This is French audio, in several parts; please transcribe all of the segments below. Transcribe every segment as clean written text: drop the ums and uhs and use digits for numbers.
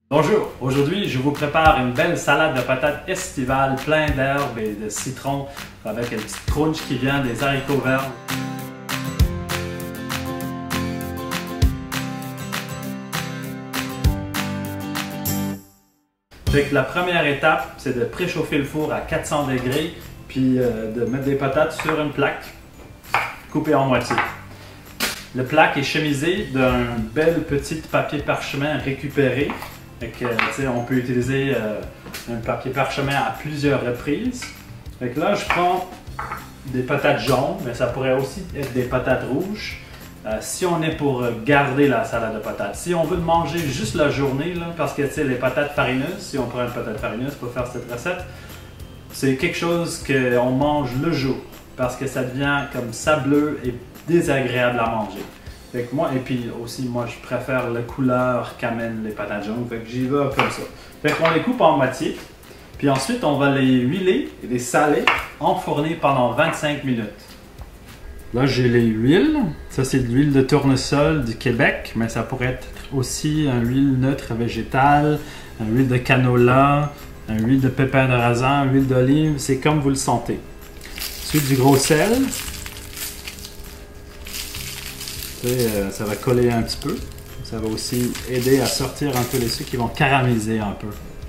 Bonjour, aujourd'hui je vous prépare une belle salade de patates estivale plein d'herbes et de citron avec une petite crunch qui vient des haricots verts. Fait que la première étape, c'est de préchauffer le four à 400 degrés puis de mettre des patates sur une plaque coupée en moitié. Le plaque est chemisé d'un bel petit papier parchemin récupéré. Fait que, on peut utiliser un papier parchemin à plusieurs reprises. Fait que là, je prends des patates jaunes, mais ça pourrait aussi être des patates rouges. Si on est pour garder la salade de patates. Si on veut le manger juste la journée, là, parce que les patates farineuses, si on prend une patate farineuse pour faire cette recette, c'est quelque chose qu'on mange le jour, parce que ça devient comme sableux et désagréable à manger. Fait que moi, et puis aussi, moi, je préfère la couleur qu'amènent les patates jaunes. Fait que j'y vais comme ça. Fait qu'on les coupe en moitié. Puis ensuite, on va les huiler et les saler, enfourner pendant 25 minutes. Là, j'ai les huiles. Ça, c'est de l'huile de tournesol du Québec, mais ça pourrait être aussi une huile neutre végétale, une huile de canola, une huile de pépins de raisin, une huile d'olive. C'est comme vous le sentez. Ensuite, du gros sel. Ça va coller un petit peu. Ça va aussi aider à sortir un peu les sucres qui vont caraméliser un peu.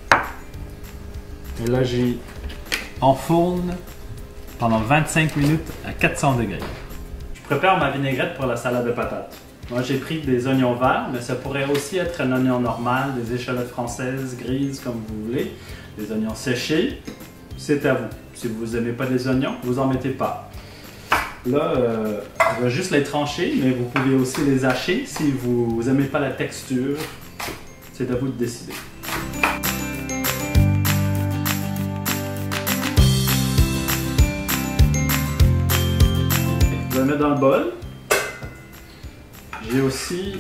Et là, j'ai enfourne pendant 25 minutes à 400 degrés. Je prépare ma vinaigrette pour la salade de patates. Moi, j'ai pris des oignons verts, mais ça pourrait aussi être un oignon normal, des échalotes françaises, grises, comme vous voulez. Des oignons séchés, c'est à vous. Si vous n'aimez pas des oignons, vous n'en mettez pas. Là, on va juste les trancher, mais vous pouvez aussi les hacher si vous n'aimez pas la texture. C'est à vous de décider. Je vais le mettre dans le bol. J'ai aussi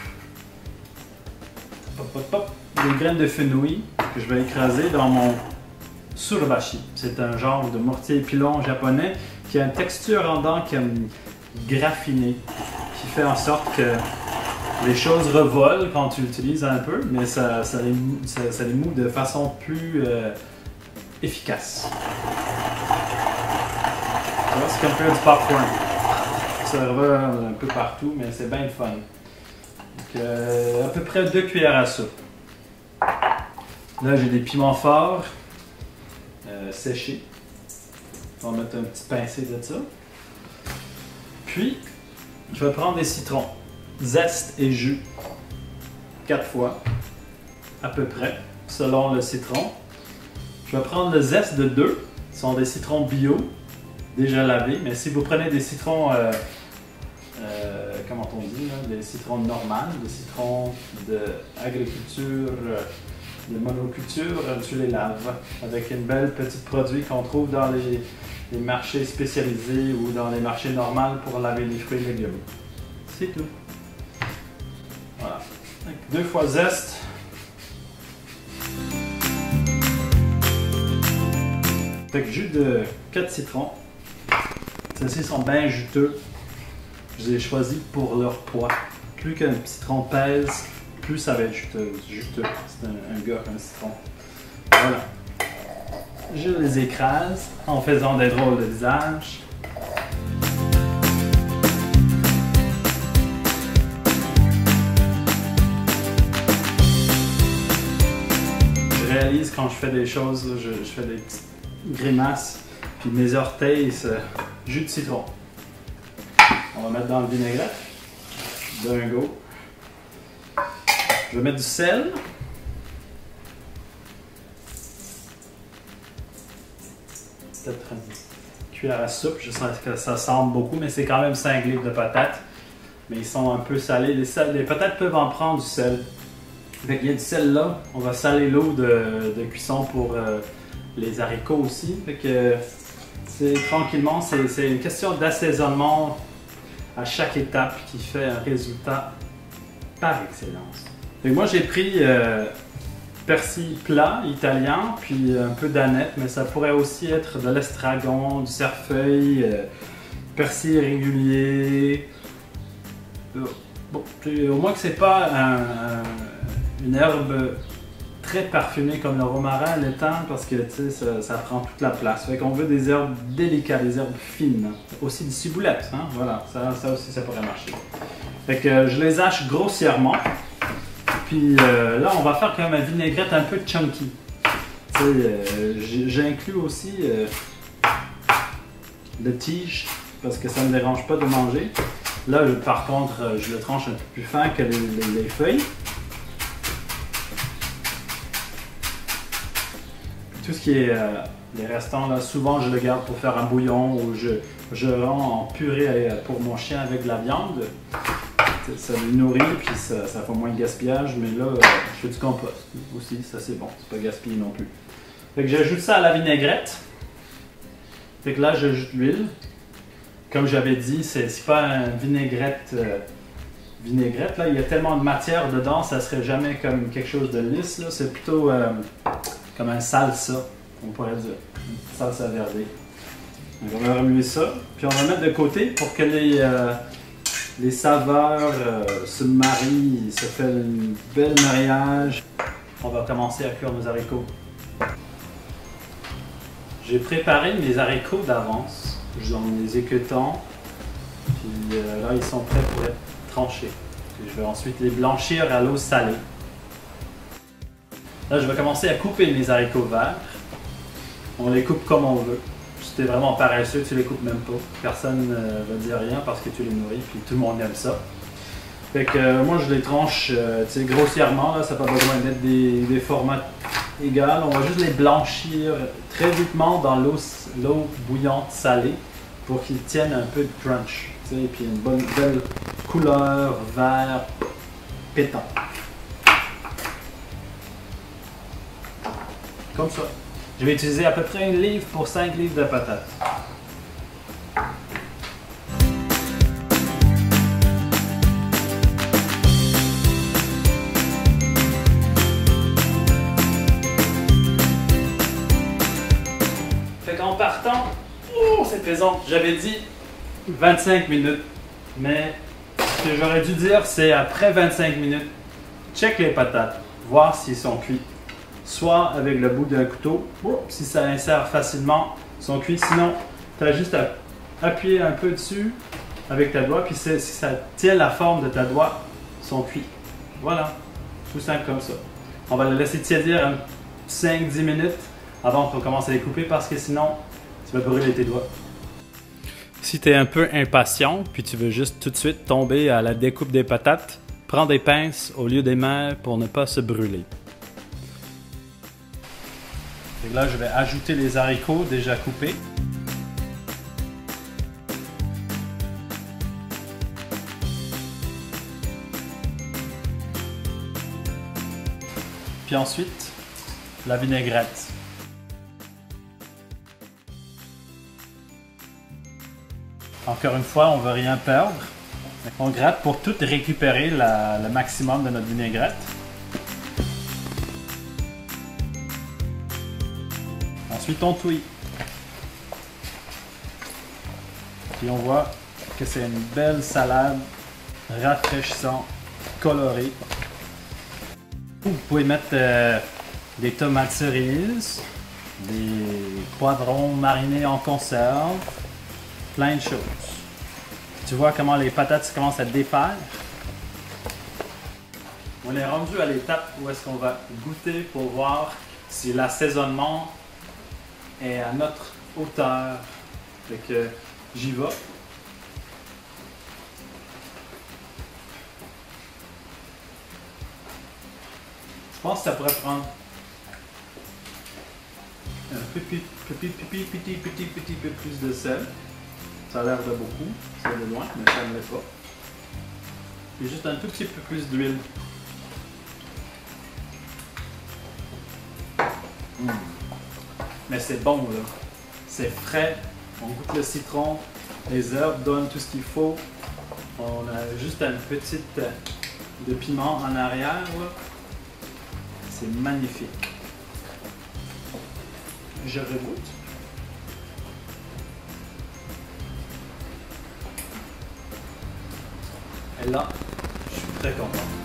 des graines de fenouil que je vais écraser dans mon surbashi. C'est un genre de mortier pilon japonais qui a une texture en dents comme graffinée, qui fait en sorte que les choses revolent quand tu l'utilises un peu, mais ça les moue de façon plus efficace. C'est comme faire du popcorn. Ça revole un peu partout, mais c'est bien le fun. Donc, à peu près 2 cuillères à soupe. Là, j'ai des piments forts séchés. On va mettre un petit pincé de ça. Puis, je vais prendre des citrons. Zeste et jus. 4 fois, à peu près, selon le citron. Je vais prendre le zeste de 2. Ce sont des citrons bio, déjà lavés. Mais si vous prenez des citrons, comment on dit, là, des citrons normaux, des citrons d'agriculture, de monoculture, tu les laves avec une belle petite produit qu'on trouve dans les marchés spécialisés ou dans les marchés normaux pour laver les fruits et légumes. C'est tout. Voilà. 2 fois zeste. Fait que jus de 4 citrons. Ceux-ci sont bien juteux. Je les ai choisis pour leur poids. Plus qu'un citron pèse, plus ça va être juteux. C'est un gars, un citron. Voilà. Je les écrase en faisant des drôles de visage. Je réalise quand je fais des choses, là, je fais des petites grimaces, puis mes orteils, c'est jus de citron. On va mettre dans le vinaigrette d'un go. Je vais mettre du sel. Peut-être une cuillère à soupe. Je sens que ça semble beaucoup, mais c'est quand même 5 livres de patates. Mais ils sont un peu salés. Les patates peuvent en prendre du sel. Fait qu'il y a du sel là. On va saler l'eau de cuisson pour les haricots aussi. Fait que tranquillement, c'est une question d'assaisonnement à chaque étape qui fait un résultat par excellence. Donc moi j'ai pris persil plat italien, puis un peu d'aneth, mais ça pourrait aussi être de l'estragon, du cerfeuil, persil régulier. Bon, au moins que c'est pas une herbe très parfumé comme le romarin, le thym, parce que ça prend toute la place. Fait qu'on veut des herbes délicates, des herbes fines. Aussi des ciboulettes, hein? Voilà, ça aussi ça pourrait marcher. Fait que je les hache grossièrement. Puis là, on va faire quand même une vinaigrette un peu chunky. J'inclus aussi le tige, parce que ça ne me dérange pas de manger. Là, par contre, je le tranche un peu plus fin que les feuilles. Tout ce qui est les restants, là, souvent je le garde pour faire un bouillon ou je rends en purée pour mon chien avec de la viande. Ça le nourrit, puis ça fait moins de gaspillage, mais là, je fais du compost aussi, ça c'est bon, c'est pas gaspillé non plus. Fait que j'ajoute ça à la vinaigrette. Fait que là, j'ajoute l'huile. Comme j'avais dit, c'est pas une vinaigrette, vinaigrette, là, il y a tellement de matière dedans, ça serait jamais comme quelque chose de lisse, là, c'est plutôt comme un salsa, on pourrait dire, une salsa verde. Donc on va remuer ça, puis on va mettre de côté pour que les saveurs se marient, se fait un bel mariage. On va commencer à cuire nos haricots. J'ai préparé mes haricots d'avance, j'en les équeutant, puis là ils sont prêts pour être tranchés. Puis je vais ensuite les blanchir à l'eau salée. Là je vais commencer à couper mes haricots verts. On les coupe comme on veut. Si tu es vraiment paresseux, tu les coupes même pas. Personne ne va dire rien parce que tu les nourris, puis tout le monde aime ça. Fait que moi je les tranche grossièrement, là, ça n'a pas besoin d'être des formats égaux. On va juste les blanchir très vitement dans l'eau bouillante salée pour qu'ils tiennent un peu de crunch. Et puis une bonne belle couleur vert pétant. Comme ça. Je vais utiliser à peu près 1 livre pour 5 livres de patates. Fait qu'en partant, oh, c'est pesant. J'avais dit 25 minutes, mais ce que j'aurais dû dire, c'est après 25 minutes, check les patates, voir s'ils sont cuits. Soit avec le bout d'un couteau, si ça insère facilement, ils sont cuits. Sinon, tu as juste à appuyer un peu dessus avec ta doigt, puis si ça tient la forme de ta doigt, ils sont cuits. Voilà, tout simple comme ça. On va le laisser tiédir 5-10 minutes avant qu'on commence à les couper parce que sinon, tu vas brûler tes doigts. Si tu es un peu impatient, puis tu veux juste tout de suite tomber à la découpe des patates, prends des pinces au lieu des mains pour ne pas se brûler. Et là, je vais ajouter les haricots déjà coupés. Puis ensuite, la vinaigrette. Encore une fois, on ne veut rien perdre. On gratte pour tout récupérer le maximum de notre vinaigrette. Ensuite, on touille. Puis on voit que c'est une belle salade rafraîchissante, colorée. Vous pouvez mettre des tomates cerises, des poivrons marinés en conserve, plein de choses. Tu vois comment les patates commencent à défaire. On est rendu à l'étape où est-ce qu'on va goûter pour voir si l'assaisonnement est à notre hauteur. Fait que j'y vais. Je pense que ça pourrait prendre un petit peu plus de sel. Ça a l'air de beaucoup, c'est de loin, mais ça ne l'est pas. Et juste un tout petit peu plus d'huile. Mais c'est bon là, c'est frais, on goûte le citron, les herbes donnent tout ce qu'il faut. On a juste une petite de piment en arrière là. C'est magnifique. Je regoute. Et là, je suis très content.